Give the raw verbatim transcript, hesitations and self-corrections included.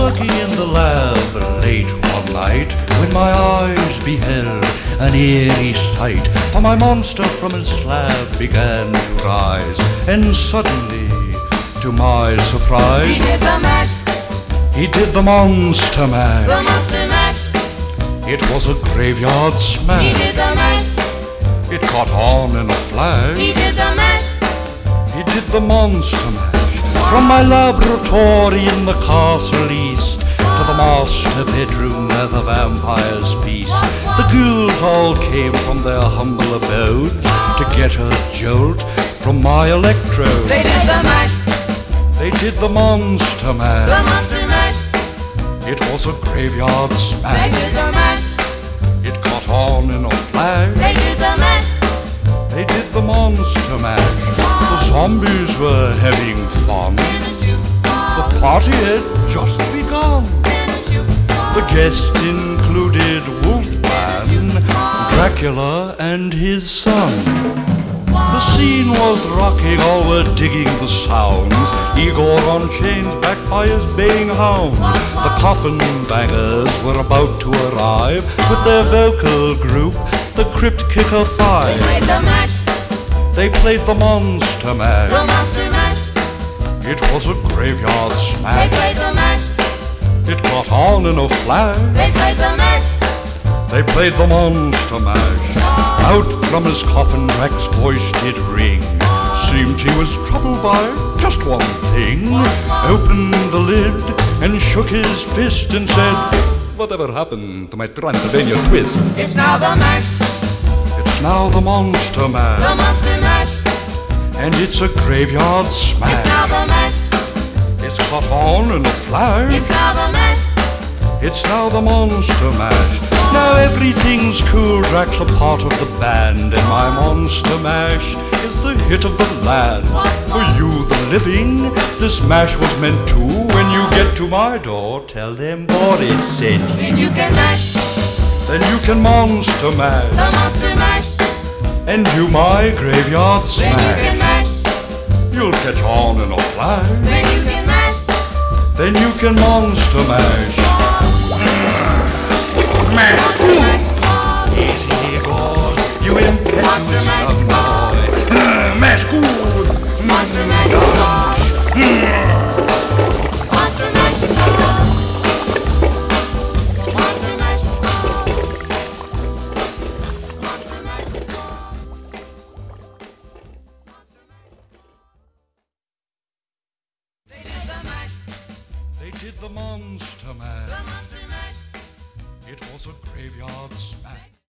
working in the lab late one night when my eyes beheld an eerie sight. For my monster from his slab began to rise, and suddenly, to my surprise, he did the mash. He did the Monster Mash. The Monster Mash. It was a graveyard smash. He did the mash. It caught on in a flash. He did the mash. He did the Monster Mash. From my laboratory in the castle east to the master bedroom where the vampires feast, the ghouls all came from their humble abodes to get a jolt from my electrode. They did the mash. They did the Monster Mash. The Monster Mash. It was a graveyard They smash. did the mash. It caught on in a flash. They did the mash. They did the Monster Mash. The zombies were having fun. In a shoe. The party had just begun. In a shoe. The guests included Wolfman, Dracula, and his son. The scene was rocking, all were digging the sounds. Igor on chains, backed by his baying hounds. The coffin bangers were about to arrive with their vocal group, the Crypt Kicker They Five. played the mash. They played the Monster The Mash. Monster Mash. It was a graveyard They smash. played the mash. It caught on in a flash. They played the mash. They played the Monster Mash. Out from his coffin Drac's voice did ring. Seemed he was troubled by just one thing. Opened the lid and shook his fist and said, "Whatever happened to my Transylvania twist?" It's now the mash. It's now the Monster Mash. The Monster Mash. And it's a graveyard It's smash. now the mash. It's caught on in a flash. It's now the mash. It's now the Monster Mash. Now everything's cool, Drac's a part of the band, and my Monster Mash is the hit of the land. For you, the living, this mash was meant to. When you get to my door, tell them Boris sent you. Then you can mash. Then you can Monster Mash, The Monster Mash. and do my graveyard Then you can smash. mash. You'll catch on in a flash. Then you can mash. Then you can Monster Mash. Mash. Monster Mash. Easy, boy. You Monster impetuous Mash. young boy. Mash good. Monster Mash. Monster Mash. Monster Mash. Monster Mash. They did the mash. They did the Monster Mash. The Monster Mash. It was a graveyard smash.